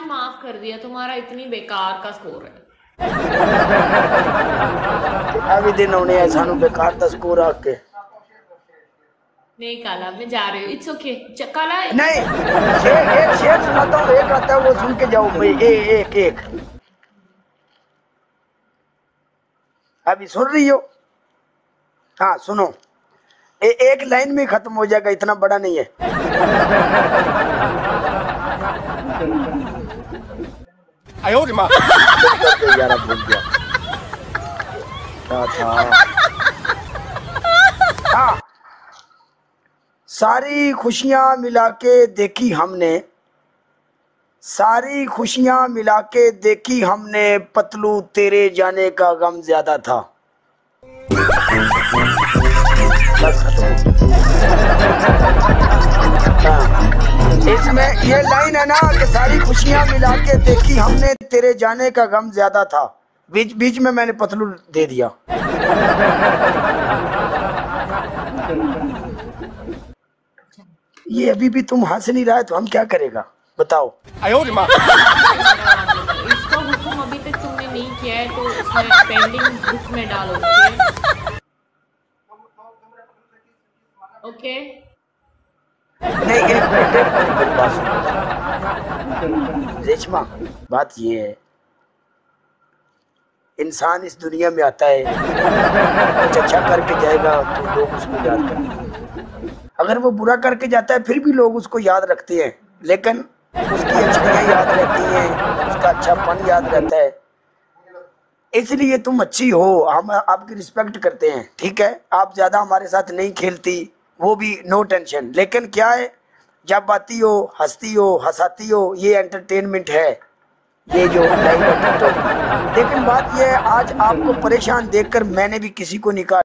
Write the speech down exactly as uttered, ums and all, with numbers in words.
माफ कर दिया, तुम्हारा इतनी बेकार का स्कोर है। अभी दिन होने हैं सानू बेकार का स्कोर आके। नहीं काला, मैं जा रही हूँ। इट्स ओके काला। नहीं, शेर, एक शेर सुनाता हूँ, एक आता है वो सुन के जाओ भाई। ए, एक एक अभी सुन रही हो? हाँ सुनो, ए, एक लाइन में खत्म हो जाएगा, इतना बड़ा नहीं है। आयो रे माँ। यार भूल गया क्या था। हाँ, सारी खुशियां मिला के देखी हमने, सारी खुशियां मिला के देखी हमने, पतलू तेरे जाने का गम ज्यादा था। इसमें ये लाइन है ना कि सारी खुशियां मिला के देखी हमने, तेरे जाने का गम ज्यादा था। बीच बीच में मैंने पतलू दे दिया। ये अभी भी तुम हंस नहीं रहा है तो हम क्या करेगा बताओ। आयो रे माँ। इसका हुक्म अभी तक तुमने नहीं किया है तो इसमें पेंडिंग बुक में डालो। ओके नहीं, एक मिनट मेरी बात सुनो। रेशमा, बात ये है, इंसान इस दुनिया में आता है, कुछ अच्छा करके जाएगा तो लोग उसको याद करेंगे। अगर वो बुरा करके जाता है फिर भी लोग उसको याद रखते हैं, लेकिन उसकी अच्छाइयाँ याद रहती हैं, उसका अच्छापन याद रहता है। इसलिए तुम अच्छी हो, हम आपकी रिस्पेक्ट करते हैं, ठीक है। आप ज्यादा हमारे साथ नहीं खेलती, वो भी नो टेंशन, लेकिन क्या है, जब आती हो हंसती हो हंसाती हो, ये एंटरटेनमेंट है, ये जो लाइव। लेकिन बात ये है, आज आपको परेशान देखकर मैंने भी किसी को निकाल